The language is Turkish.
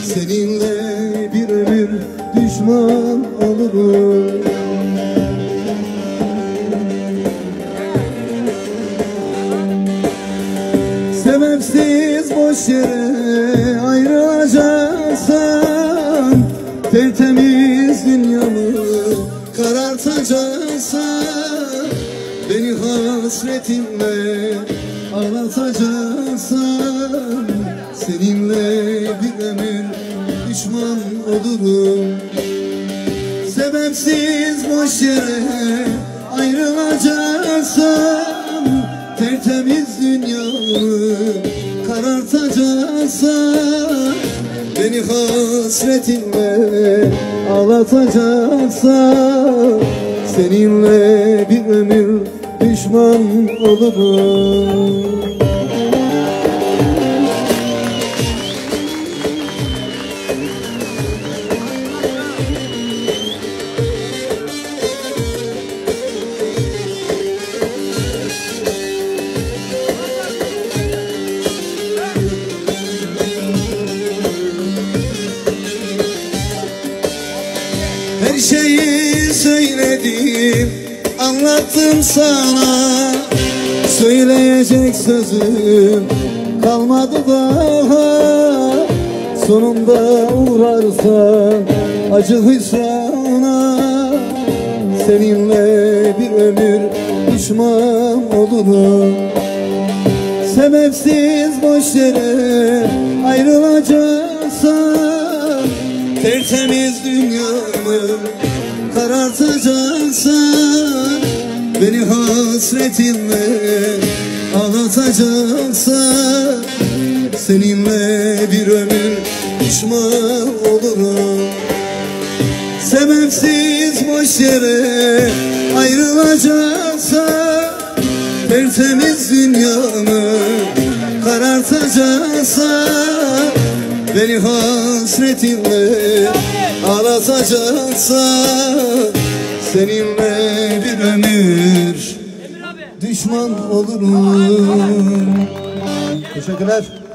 seninle bir ömür düşman olurum. Sebepsiz boş yere ayrılacaksan, tertemiz dünyamı karartacaksan, beni hasretinle ağlatacaksan, seninle bir ömür düşman olurum. Sebepsiz boş yere ayrılacaksan, tertemiz dünyamı karartacaksan, beni hasretinle ağlatacaksan, seninle bir ömür düşman olurum. Her şeyi söyledim, anlattım sana. Söyleyecek sözüm kalmadı daha. Sonunda uğrarsan acı hüsrana, seninle bir ömür düşman olurum. Sebepsiz boş yere ayrılacaksan, tertemiz dünyamı karartacaksan, beni hasretinle ağlatacaksan, seninle bir ömür düşman olurum. Sebepsiz boş yere ayrılacaksan, tertemiz dünyamı karartacaksan, beni hasretinle ağlatacaksan, seninle bir ömür düşman olurum. Teşekkürler.